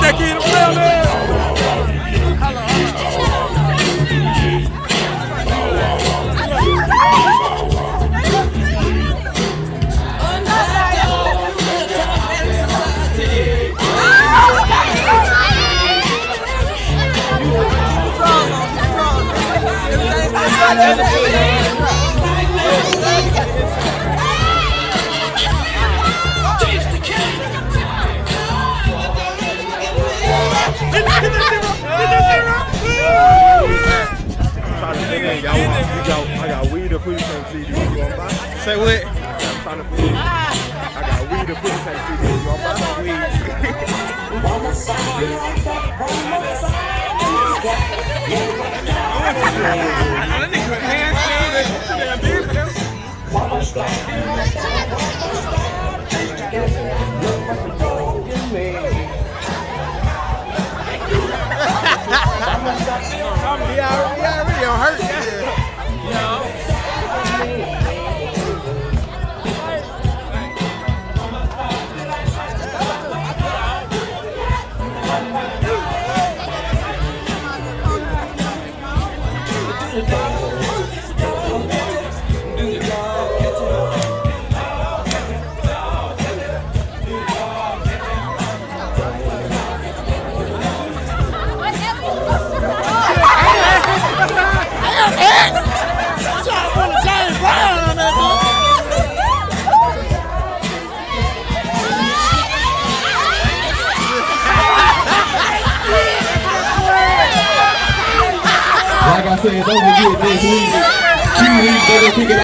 that kid around there. I got weed to put in some CD. You want to buy? Say what? I'm trying to put I got weed to put in some CD. You want to buy some weed? That nigga handshake. He already don't hurt. Like I said, don't forget this week. 2 weeks, they gonna kick it out.